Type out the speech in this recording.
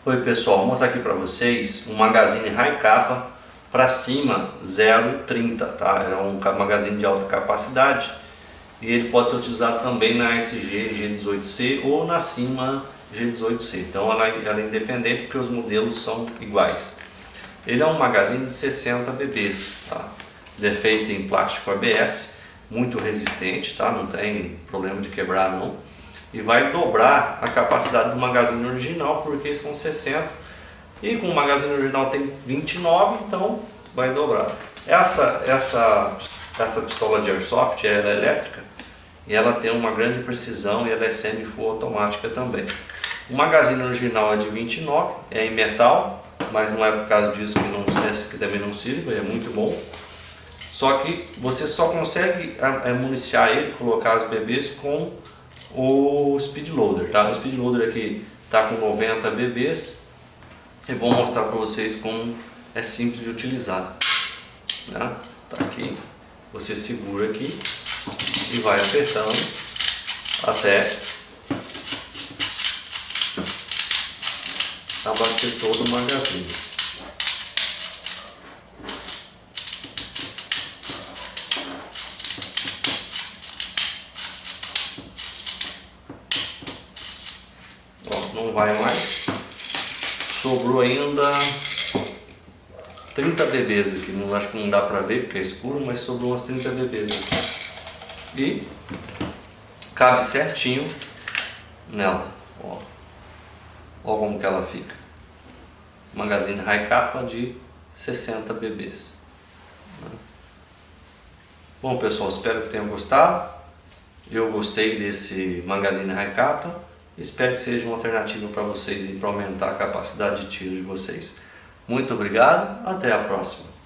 Oi pessoal, vou mostrar aqui para vocês um Magazine High Capa para cima 0,30, tá? É um magazine de alta capacidade e ele pode ser utilizado também na SG G18C ou na Cima G18C. Então ela é independente porque os modelos são iguais. Ele é um magazine de 60 bb's, tá? Ele é feito em plástico ABS, muito resistente, tá? Não tem problema de quebrar não. E vai dobrar a capacidade do magazine original, porque são 60 e com o magazine original tem 29, então vai dobrar. Essa pistola de airsoft ela é elétrica e ela tem uma grande precisão e ela é semi-full automática também. O magazine original é de 29, é em metal, mas não é por causa disso que, esse que também não sirva, é muito bom. Só que você só consegue municiar ele, colocar as BBs com o Speed Loader, tá? O Speed Loader aqui está com 90 bb's e vou mostrar para vocês como é simples de utilizar, né? Tá aqui, você segura aqui e vai apertando até abastecer todo o magazine. Não vai mais, sobrou ainda 30 bb's aqui, não, acho que não dá pra ver porque é escuro, mas sobrou umas 30 bb's aqui. E cabe certinho nela, ó como que ela fica. Magazine High Capa de 60 bb's. Bom pessoal, espero que tenham gostado. Eu gostei desse Magazine High Capa. Espero que seja uma alternativa para vocês e para aumentar a capacidade de tiro de vocês. Muito obrigado, até a próxima.